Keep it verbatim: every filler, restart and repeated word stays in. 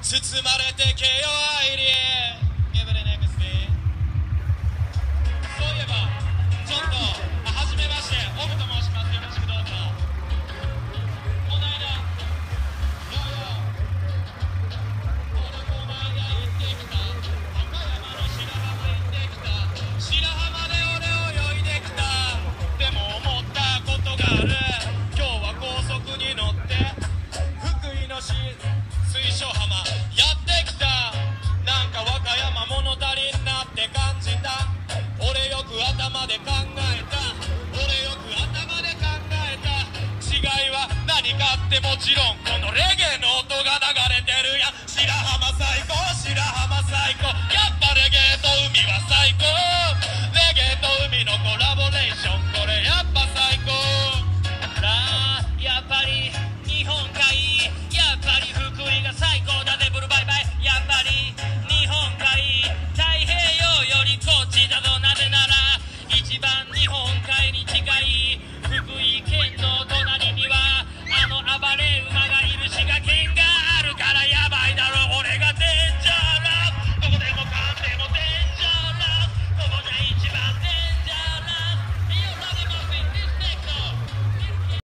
包まれてけよ愛理Give it an X P そういえばちょっとはじめましてオフと申します。よろしくどうぞ。この間よよ俺この間行ってきた和歌山の白浜行ってきた白浜で俺泳いできた。でも思ったことがある。今日は高速に乗って福井のし水晶浜やってきた。なんか和歌山物足りんなって感じた。俺よく頭で考えた。俺よく頭で考えた。違いは何かってもちろん